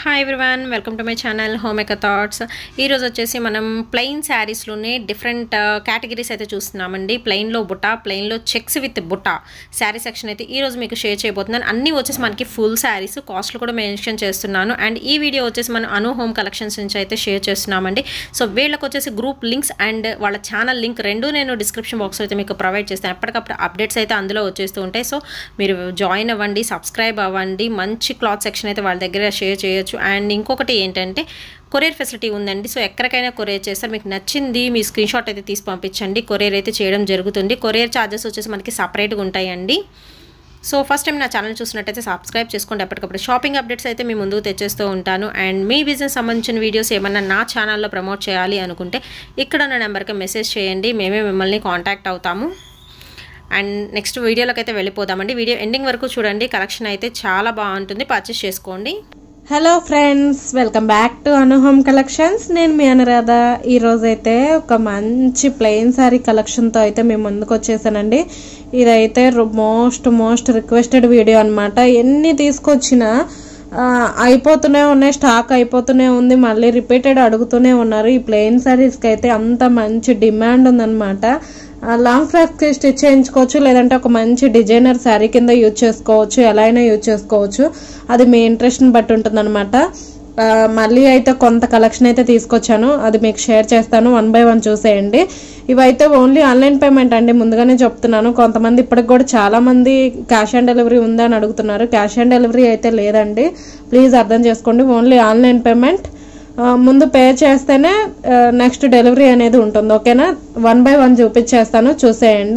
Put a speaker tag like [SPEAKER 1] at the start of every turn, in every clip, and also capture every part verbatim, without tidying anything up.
[SPEAKER 1] Hi everyone, welcome to my channel Homemaker Thoughts. ఈరోజు వచ్చేసి మనం ప్లెయిన్ శారీస్లోనే డిఫరెంట్ కేటగిరీస్ అయితే చూస్తున్నామండి. ప్లెయిన్లో బుట్ట, ప్లెయిన్లో చెక్స్ విత్ బుట్ట శారీ సెక్షన్ అయితే ఈరోజు మీకు షేర్ చేయబోతున్నాను. అన్నీ వచ్చేసి మనకి ఫుల్ శారీస్, కాస్ట్లు కూడా మెన్షన్ చేస్తున్నాను. అండ్ ఈ వీడియో వచ్చేసి మనం అను హోమ్ కలెక్షన్స్ నుంచి అయితే షేర్ చేస్తున్నామండి. సో వీళ్ళకి వచ్చేసి గ్రూప్ లింక్స్ అండ్ వాళ్ళ ఛానల్ లింక్ రెండు నేను డిస్క్రిప్షన్ బాక్స్లో అయితే మీకు ప్రొవైడ్ చేస్తాను. ఎప్పటికప్పుడు అప్డేట్స్ అయితే అందులో వచ్చేస్తూ ఉంటాయి. సో మీరు జాయిన్ అవ్వండి, సబ్స్క్రైబ్ అవ్వండి. మంచి క్లాత్ సెక్షన్ అయితే వాళ్ళ దగ్గర షేర్ చేయొచ్చు. అండ్ ఇంకొకటి ఏంటంటే కొరియర్ ఫెసిలిటీ ఉందండి. సో ఎక్కడికైనా కొరియర్ చేస్తారు. మీకు నచ్చింది మీ స్క్రీన్ షాట్ అయితే తీసి పంపించండి. కొరియర్ అయితే చేయడం జరుగుతుంది. కొరియర్ ఛార్జెస్ వచ్చేసి మనకి సపరేట్గా ఉంటాయండి. సో ఫస్ట్ టైం నా ఛానల్ చూసినట్టయితే సబ్స్క్రైబ్ చేసుకోండి. ఎప్పటికప్పుడు షాపింగ్ అప్డేట్స్ అయితే మీ ముందుకు తెచ్చేస్తూ ఉంటాను. అండ్ మీ బిజినెస్ సంబంధించిన వీడియోస్ ఏమన్నా నా ఛానల్లో ప్రమోట్ చేయాలి అనుకుంటే ఇక్కడ ఉన్న నెంబర్కి మెసేజ్ చేయండి. మేమే మిమ్మల్ని కాంటాక్ట్ అవుతాము. అండ్ నెక్స్ట్ వీడియోలోకి అయితే వెళ్ళిపోదామండి. వీడియో ఎండింగ్ వరకు చూడండి. కలెక్షన్ అయితే చాలా బాగుంటుంది, పర్చేస్ చేసుకోండి.
[SPEAKER 2] Hello friends, welcome back to Anu home collections. నేను మీ అనురాధ. ఈరోజైతే ఒక మంచి ప్లెయిన్ శారీ కలెక్షన్తో అయితే మేము ముందుకు వచ్చేసానండి. ఇదైతే మోస్ట్ మోస్ట్ రిక్వెస్టెడ్ వీడియో అనమాట. ఎన్ని తీసుకొచ్చినా అయిపోతూనే ఉన్నాయి, స్టాక్ అయిపోతూనే ఉంది. మళ్ళీ రిపీటెడ్ అడుగుతూనే ఉన్నారు. ఈ ప్లెయిన్ శారీస్కి అయితే అంత మంచి డిమాండ్ ఉందన్నమాట. లాంగ్ ఫ్రాక్స్కి స్టిచ్ చేయించుకోవచ్చు, లేదంటే ఒక మంచి డిజైనర్ శారీ కింద యూజ్ చేసుకోవచ్చు, ఎలా అయినా యూజ్ చేసుకోవచ్చు. అది మీ ఇంట్రెస్ట్ని బట్టి ఉంటుంది అనమాట. మళ్ళీ అయితే కొంత కలెక్షన్ అయితే తీసుకొచ్చాను, అది మీకు షేర్ చేస్తాను. వన్ బై వన్ చూసేయండి. ఇవైతే ఓన్లీ ఆన్లైన్ పేమెంట్ అండి, ముందుగానే చెప్తున్నాను. కొంతమంది ఇప్పటికి కూడా చాలా మంది క్యాష్ ఆన్ డెలివరీ ఉందా అని అడుగుతున్నారు. క్యాష్ ఆన్ డెలివరీ అయితే లేదండి, ప్లీజ్ అర్థం చేసుకోండి. Only online payment. ముందు పే చేస్తేనే నెక్స్ట్ డెలివరీ అనేది ఉంటుంది. ఓకేనా? వన్ బై వన్ చూపించేస్తాను, చూసేయండి.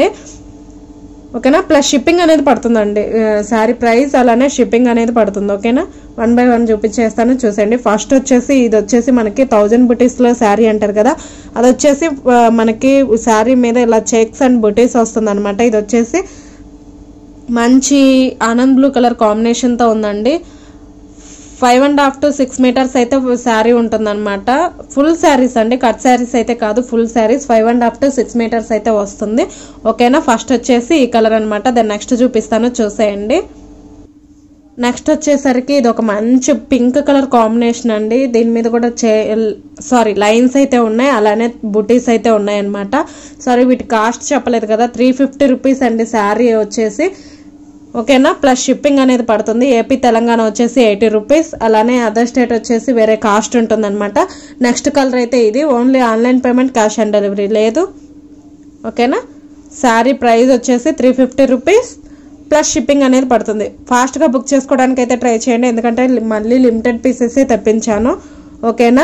[SPEAKER 2] ఓకేనా? ప్లస్ షిప్పింగ్ అనేది పడుతుందండి. శారీ ప్రైస్ అలానే షిప్పింగ్ అనేది పడుతుంది. ఓకేనా? వన్ బై వన్ చూపించేస్తాను, చూసేయండి. ఫస్ట్ వచ్చేసి ఇది వచ్చేసి మనకి థౌజండ్ బుటీస్లో శారీ అంటారు కదా, అది వచ్చేసి మనకి శారీ మీద ఇలా చెక్స్ అండ్ బుటీస్ వస్తుంది అనమాట. ఇది వచ్చేసి మంచి ఆనంద్ బ్లూ కలర్ కాంబినేషన్తో ఉందండి. Five and half to six metres అయితే శారీ ఉంటుంది అనమాట. ఫుల్ శారీస్ అండి, కట్ శారీస్ అయితే కాదు, full saris. Five and half to six metres అయితే వస్తుంది. ఓకేనా? ఫస్ట్ వచ్చేసి ఈ కలర్ అనమాట. దాన్ని నెక్స్ట్ చూపిస్తాను, చూసేయండి. నెక్స్ట్ వచ్చేసరికి ఇది ఒక మంచి పింక్ కలర్ కాంబినేషన్ అండి. దీని మీద కూడా చే సారీ లైన్స్ అయితే ఉన్నాయి, అలానే బుటీస్ అయితే ఉన్నాయి అనమాట. సారీ వీటి కాస్ట్ చెప్పలేదు కదా. త్రీ ఫిఫ్టీ రూపీస్ అండి శారీ వచ్చేసి. ఓకేనా? ప్లస్ షిప్పింగ్ అనేది పడుతుంది. ఏపీ తెలంగాణ వచ్చేసి ఎయిటీ రూపీస్, అలానే అదర్ స్టేట్ వచ్చేసి వేరే కాస్ట్ ఉంటుంది అనమాట. నెక్స్ట్ కలర్ అయితే ఇది. Only online payment, cash on delivery లేదు. ఓకేనా? శారీ ప్రైస్ వచ్చేసి three fifty rupees plus shipping అనేది పడుతుంది. ఫాస్ట్గా బుక్ చేసుకోవడానికి అయితే ట్రై చేయండి, ఎందుకంటే మళ్ళీ లిమిటెడ్ పీసెస్ తెప్పించాను. ఓకేనా?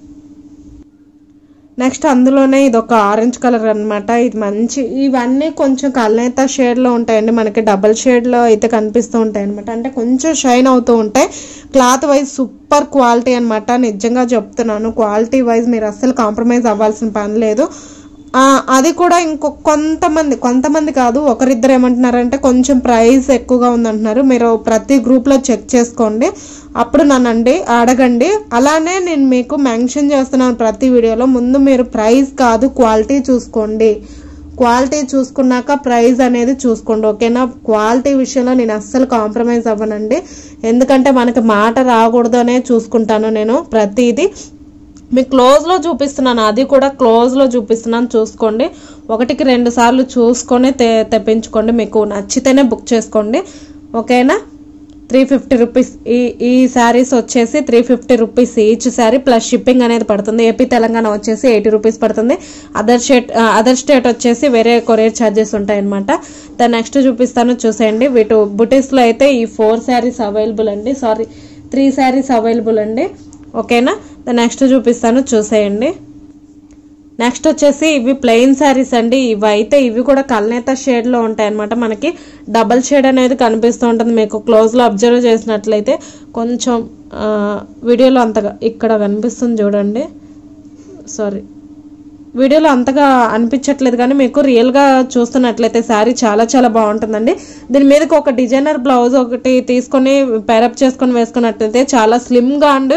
[SPEAKER 2] నెక్స్ట్ అందులోనే ఇది ఒక ఆరెంజ్ కలర్ అనమాట. ఇది మంచి, ఇవన్నీ కొంచెం కల్నేత షేడ్లో ఉంటాయండి, మనకి డబల్ షేడ్లో అయితే కనిపిస్తూ ఉంటాయి అనమాట. అంటే కొంచెం షైన్ అవుతూ ఉంటాయి. క్లాత్ వైజ్ సూపర్ క్వాలిటీ అనమాట, నిజంగా చెప్తున్నాను. క్వాలిటీ వైజ్ మీరు అస్సలు కాంప్రమైజ్ అవ్వాల్సిన పని లేదు. అది కూడా ఇంకో కొంతమంది కొంతమంది కాదు, ఒకరిద్దరు ఏమంటున్నారంటే కొంచెం ప్రైస్ ఎక్కువగా ఉందంటున్నారు. మీరు ప్రతి గ్రూప్లో చెక్ చేసుకోండి, అప్పుడు నన్నండి అడగండి. అలానే నేను మీకు మెన్షన్ చేస్తున్నాను ప్రతి వీడియోలో. ముందు మీరు ప్రైస్ కాదు, క్వాలిటీ చూసుకోండి. క్వాలిటీ చూసుకున్నాక ప్రైస్ అనేది చూసుకోండి. ఓకేనా? క్వాలిటీ విషయంలో నేను అస్సలు కాంప్రమైజ్ అవ్వనండి, ఎందుకంటే మనకి మాట రాకూడదు అనే చూసుకుంటాను నేను ప్రతిదీ. మీకు క్లోజ్లో చూపిస్తున్నాను, అది కూడా క్లోజ్లో చూపిస్తున్నాను, చూసుకోండి. ఒకటికి రెండు సార్లు చూసుకొని తె తెప్పించుకోండి. మీకు నచ్చితేనే బుక్ చేసుకోండి. ఓకేనా? త్రీ ఫిఫ్టీ రూపీస్ ఈ ఈ శారీస్ వచ్చేసి three fifty rupees each sari, plus shipping అనేది పడుతుంది. ఏపీ తెలంగాణ వచ్చేసి ఎయిటీ రూపీస్ పడుతుంది. అదర్ స్టేట్ అదర్ స్టేట్ వచ్చేసి వేరే కొరియర్ ఛార్జెస్ ఉంటాయన్నమాట. దాన్ని నెక్స్ట్ చూపిస్తాను, చూసేయండి. వీటి బుటీస్లో అయితే ఈ ఫోర్ శారీస్ అవైలబుల్ అండి, సారీ త్రీ శారీస్ అవైలబుల్ అండి. ఓకేనా? దాన్ని నెక్స్ట్ చూపిస్తాను, చూసేయండి. నెక్స్ట్ వచ్చేసి ఇవి ప్లెయిన్ శారీస్ అండి. ఇవి అయితే ఇవి కూడా కల్నేత షేడ్లో ఉంటాయి అనమాట. మనకి డబల్ షేడ్ అనేది కనిపిస్తూ ఉంటుంది. మీకు క్లోజ్లో అబ్జర్వ్ చేసినట్లయితే కొంచెం వీడియోలో అంతగా ఇక్కడ కనిపిస్తుంది చూడండి. సారీ వీడియోలో అంతగా అనిపించట్లేదు, కానీ మీకు రియల్గా చూస్తున్నట్లయితే శారీ చాలా చాలా బాగుంటుందండి. దీని మీదకి ఒక డిజైనర్ బ్లౌజ్ ఒకటి తీసుకొని పేరప్ చేసుకొని వేసుకున్నట్లయితే చాలా స్లిమ్గా అండ్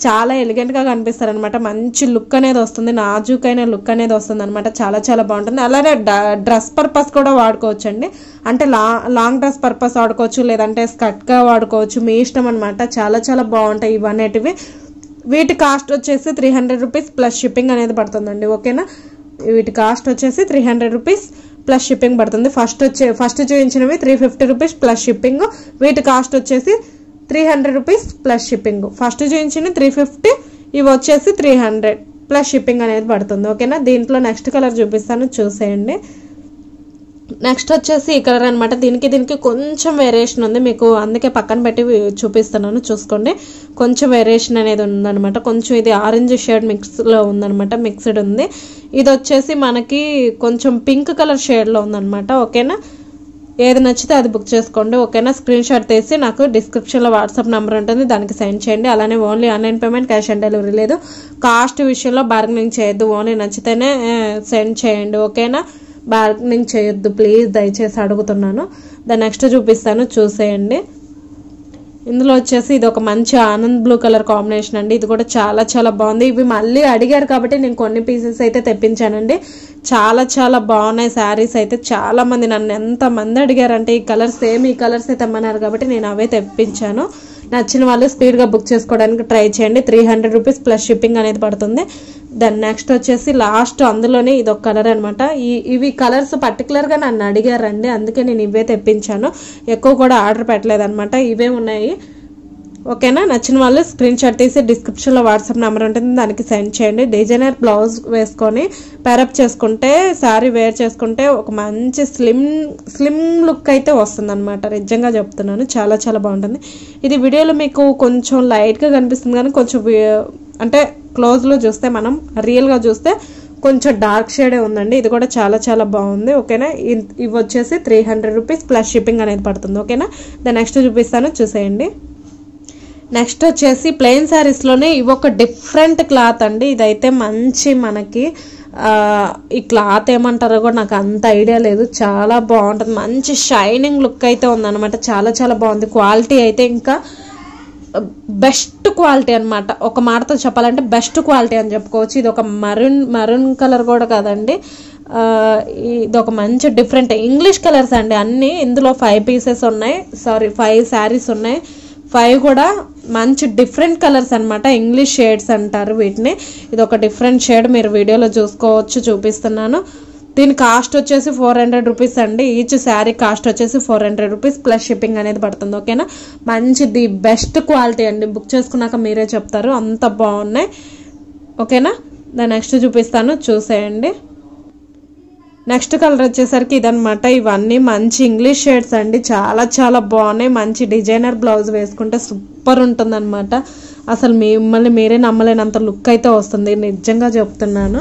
[SPEAKER 2] చాలా ఎలిగెంట్గా కనిపిస్తారు అనమాట. మంచి లుక్ అనేది వస్తుంది, నాజూకైన లుక్ అనేది వస్తుంది అనమాట. చాలా చాలా బాగుంటుంది. అలానే డ్రెస్ పర్పస్ కూడా వాడుకోవచ్చు అండి. అంటే లా లాంగ్ డ్రెస్ పర్పస్ వాడుకోవచ్చు, లేదంటే స్కర్ట్గా వాడుకోవచ్చు, మీ ఇష్టం అనమాట. చాలా చాలా బాగుంటాయి ఇవన్నిటివి. వీటి కాస్ట్ వచ్చేసి three hundred rupees plus shipping అనేది పడుతుందండి. ఓకేనా, వీటి కాస్ట్ వచ్చేసి three hundred rupees plus shipping పడుతుంది. ఫస్ట్ వచ్చే ఫస్ట్ చూపించినవి three fifty rupees plus shipping. వీటి కాస్ట్ వచ్చేసి three hundred rupees plus shipping. First చూపించిన త్రీ ఫిఫ్టీ, ఇవి వచ్చేసి త్రీ హండ్రెడ్ ప్లస్ షిప్పింగ్ అనేది పడుతుంది. ఓకేనా, దీంట్లో నెక్స్ట్ కలర్ చూపిస్తాను, చూసేయండి. నెక్స్ట్ వచ్చేసి ఈ కలర్ అనమాట. దీనికి దీనికి కొంచెం వేరియేషన్ ఉంది, మీకు అందుకే పక్కన పెట్టి చూపిస్తున్నాను, చూసుకోండి. కొంచెం వేరియేషన్ అనేది ఉందన్నమాట. కొంచెం ఇది ఆరెంజ్ షేడ్ మిక్స్లో ఉందన్నమాట, మిక్స్డ్ ఉంది. ఇది వచ్చేసి మనకి కొంచెం పింక్ కలర్ షేడ్లో ఉందన్నమాట. ఓకేనా, ఏది నచ్చితే అది బుక్ చేసుకోండి. ఓకేనా, స్క్రీన్ షాట్ తీసి నాకు డిస్క్రిప్షన్లో వాట్సాప్ నెంబర్ ఉంటుంది, దానికి సెండ్ చేయండి. అలానే only online payment, cash on delivery లేదు. కాస్ట్ విషయంలో బార్గెనింగ్ చేయొద్దు, ఓన్లీ నచ్చితేనే సెండ్ చేయండి. ఓకేనా, బార్గెనింగ్ చేయొద్దు ప్లీజ్, దయచేసి అడుగుతున్నాను. దాని నెక్స్ట్ చూపిస్తాను, చూసేయండి. ఇందులో వచ్చేసి ఇది ఒక మంచి ఆనంద్ బ్లూ కలర్ కాంబినేషన్ అండి. ఇది కూడా చాలా చాలా బాగుంది. ఇవి మళ్ళీ అడిగారు కాబట్టి నేను కొన్ని పీసెస్ అయితే తెప్పించానండి. చాలా చాలా బాగున్నాయి శారీస్ అయితే. చాలా మంది నన్ను ఎంత మంది అడిగారంటే ఈ కలర్ సేమ్ ఈ కలర్స్ అయితే తెమ్మన్నారు కాబట్టి నేను అవే తెప్పించాను. నచ్చిన వాళ్ళు స్పీడ్గా బుక్ చేసుకోవడానికి ట్రై చేయండి. Three hundred rupees plus shipping అనేది పడుతుంది. దాని నెక్స్ట్ వచ్చేసి లాస్ట్ అందులోనే ఇది ఒక కలర్ అనమాట. ఈ ఇవి కలర్స్ పర్టికులర్గా నన్ను అడిగారండి, అందుకే నేను ఇవే తెప్పించాను. ఎక్కువ కూడా ఆర్డర్ పెట్టలేదు అనమాట, ఇవే ఉన్నాయి. ఓకేనా, నచ్చిన వాళ్ళు స్క్రీన్ షాట్ తీసి డిస్క్రిప్షన్లో వాట్సాప్ నెంబర్ ఉంటుంది, దానికి సెండ్ చేయండి. డిజైనర్ బ్లౌజ్ వేసుకొని పేరప్ చేసుకుంటే, శారీ వేర్ చేసుకుంటే ఒక మంచి స్లిమ్ స్లిమ్ లుక్ అయితే వస్తుంది అనమాట. నిజంగా చెప్తున్నాను, చాలా చాలా బాగుంటుంది. ఇది వీడియోలో మీకు కొంచెం లైట్గా కనిపిస్తుంది కానీ కొంచెం అంటే క్లోజ్లో చూస్తే, మనం రియల్గా చూస్తే కొంచెం డార్క్ షేడే ఉందండి. ఇది కూడా చాలా చాలా బాగుంది. ఓకేనా, ఇవి వచ్చేసి three hundred rupees plus shipping అనేది పడుతుంది. ఓకేనా, దాని నెక్స్ట్ చూపిస్తాను, చూసేయండి. నెక్స్ట్ వచ్చేసి ప్లెయిన్ శారీస్లోనే ఇవి ఒక డిఫరెంట్ క్లాత్ అండి. ఇదైతే మంచి మనకి ఈ క్లాత్ ఏమంటారో కూడా నాకు అంత ఐడియా లేదు. చాలా బాగుంటుంది, మంచి షైనింగ్ లుక్ అయితే ఉందన్నమాట. చాలా చాలా బాగుంది. క్వాలిటీ అయితే ఇంకా బెస్ట్ క్వాలిటీ అనమాట. ఒక మాటతో చెప్పాలంటే బెస్ట్ క్వాలిటీ అని చెప్పుకోవచ్చు. ఇది ఒక మరూన్ మరూన్ కలర్ కూడా కాదండి, ఇది ఒక మంచి డిఫరెంట్ ఇంగ్లీష్ కలర్స్ అండి అన్నీ. ఇందులో ఫైవ్ పీసెస్ ఉన్నాయి, సారీ ఫైవ్ శారీస్ ఉన్నాయి. ఫైవ్ కూడా మంచి డిఫరెంట్ కలర్స్ అనమాట, ఇంగ్లీష్ షేడ్స్ అంటారు వీటిని. ఇది ఒక డిఫరెంట్ షేడ్, మీరు వీడియోలో చూసుకోవచ్చు, చూపిస్తున్నాను. దీని కాస్ట్ వచ్చేసి ఫోర్ హండ్రెడ్ రూపీస్ అండి. ఈచ్ శారీ కాస్ట్ వచ్చేసి four hundred rupees plus shipping అనేది పడుతుంది. ఓకేనా, మంచి ది బెస్ట్ క్వాలిటీ అండి. బుక్ చేసుకున్నాక మీరే చెప్తారు, అంత బాగున్నాయి. ఓకేనా, దాని నెక్స్ట్ చూపిస్తాను, చూసేయండి. నెక్స్ట్ కలర్ వచ్చేసరికి ఇదనమాట. ఇవన్నీ మంచి ఇంగ్లీష్ షేడ్స్ అండి, చాలా చాలా బాగున్నాయి. మంచి డిజైనర్ బ్లౌజ్ వేసుకుంటే సూపర్ ఉంటుంది అనమాట. అసలు మిమ్మల్ని మీరే నమ్మలేనంత లుక్ అయితే వస్తుంది, నిజంగా చెప్తున్నాను.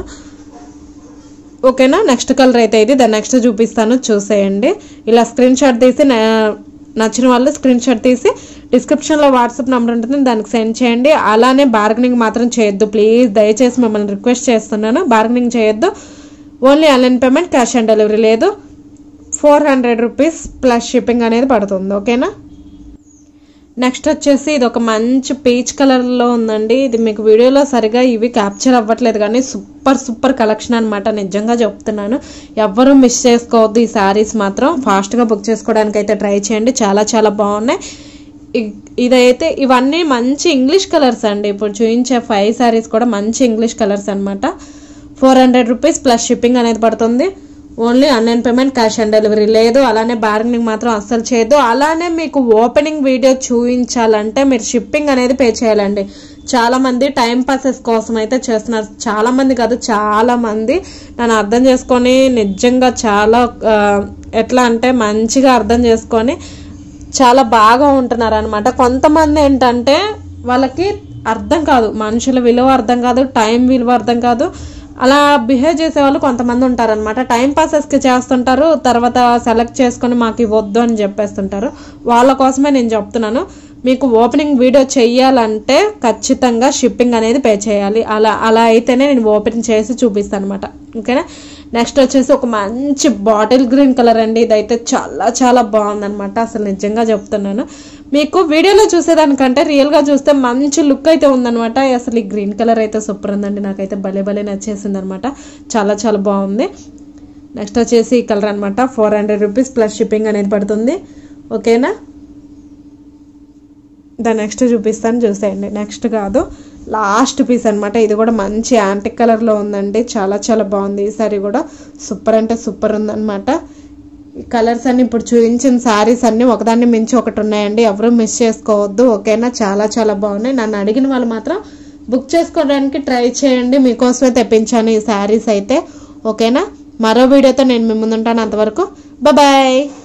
[SPEAKER 2] ఓకేనా, నెక్స్ట్ కలర్ అయితే ఇది. దాని నెక్స్ట్ చూపిస్తాను, చూసేయండి. ఇలా స్క్రీన్ షాట్ తీసి నచ్చిన వాళ్ళు స్క్రీన్ షాట్ తీసి డిస్క్రిప్షన్లో వాట్సాప్ నెంబర్ ఉంటుంది, దానికి సెండ్ చేయండి. అలానే బార్గెనింగ్ మాత్రం చేయొద్దు ప్లీజ్, దయచేసి మిమ్మల్ని రిక్వెస్ట్ చేస్తున్నాను. బార్గెనింగ్ చేయొద్దు, only online payment, cash on delivery లేదు. Four hundred rupees plus shipping అనేది పడుతుంది. ఓకేనా, నెక్స్ట్ వచ్చేసి ఇది ఒక మంచి పీచ్ కలర్లో ఉందండి. ఇది మీకు వీడియోలో సరిగా ఇవి క్యాప్చర్ అవ్వట్లేదు కానీ సూపర్ సూపర్ కలెక్షన్ అనమాట, నిజంగా చెప్తున్నాను. ఎవ్వరూ మిస్ చేసుకోవద్దు. ఈ శారీస్ మాత్రం ఫాస్ట్గా బుక్ చేసుకోవడానికి అయితే ట్రై చేయండి, చాలా చాలా బాగున్నాయి. ఇదైతే ఇవన్నీ మంచి ఇంగ్లీష్ కలర్స్ అండి. ఇప్పుడు చూపించే ఫైవ్ శారీస్ కూడా మంచి ఇంగ్లీష్ కలర్స్ అనమాట. Four hundred rupees plus shipping అనేది పడుతుంది. Only online payment, cash on delivery లేదు. అలానే బార్గెనింగ్ మాత్రం అస్సలు చేయొద్దు. అలానే మీకు ఓపెనింగ్ వీడియో చూపించాలంటే మీరు షిప్పింగ్ అనేది పే చేయాలండి. చాలా మంది టైం పాసెస్ కోసం అయితే చేస్తున్నారు, చాలా మంది కాదు చాలా మంది. నన్ను అర్థం చేసుకొని నిజంగా చాలా ఎట్లా అంటే మంచిగా అర్థం చేసుకొని చాలా బాగా ఉంటున్నారు అనమాట. కొంతమంది ఏంటంటే వాళ్ళకి అర్థం కాదు, మనుషుల విలువ అర్థం కాదు, టైం విలువ అర్థం కాదు. అలా బిహేవ్ చేసే వాళ్ళు కొంతమంది ఉంటారనమాట. టైం పాసెస్కి చేస్తుంటారు, తర్వాత సెలెక్ట్ చేసుకొని మాకు ఇవ్వద్దు అని చెప్పేస్తుంటారు. వాళ్ళ కోసమే నేను చెప్తున్నాను. మీకు ఓపెనింగ్ వీడియో చెయ్యాలంటే ఖచ్చితంగా షిప్పింగ్ అనేది పే చేయాలి. అలా అలా అయితేనే నేను ఓపెన్ చేసి చూపిస్తాను అనమాట. ఓకేనా. నెక్స్ట్ వచ్చేసి ఒక మంచి బాటిల్ గ్రీన్ కలర్ అండి. ఇదైతే చాలా చాలా బాగుందనమాట. అసలు నిజంగా చెప్తున్నాను, మీకు వీడియోలో చూసేదానికంటే రియల్గా చూస్తే మంచి లుక్ అయితే ఉందనమాట. అసలు ఈ గ్రీన్ కలర్ అయితే సూపర్ ఉందండి. నాకైతే భలే భలే నచ్చేసింది అనమాట. చాలా చాలా బాగుంది. నెక్స్ట్ వచ్చేసి ఈ కలర్ అనమాట. Four hundred rupees plus shipping అనేది పడుతుంది. ఓకేనా. దా నెక్స్ట్ చూపిస్తాను, చూసేయండి. నెక్స్ట్ కాదు, లాస్ట్ పీస్ అనమాట. ఇది కూడా మంచి యాంటిక్ కలర్లో ఉందండి. చాలా చాలా బాగుంది. ఈ సారీ కూడా సూపర్ అంటే సూపర్ ఉందన్నమాట. ఈ కలర్స్ అన్ని ఇప్పుడు చూపించిన శారీస్ అన్ని ఒకదాన్ని మించి ఒకటి ఉన్నాయండి. ఎవరు మిస్ చేసుకోవద్దు. ఓకేనా. చాలా చాలా బాగున్నాయి. నన్ను అడిగిన వాళ్ళు మాత్రం బుక్ చేసుకోవడానికి ట్రై చేయండి. మీకోసమే తెప్పించాను ఈ శారీస్ అయితే. ఓకేనా. మరో వీడియోతో నేను మీ ముందుంటాను. అంతవరకు బాయ్.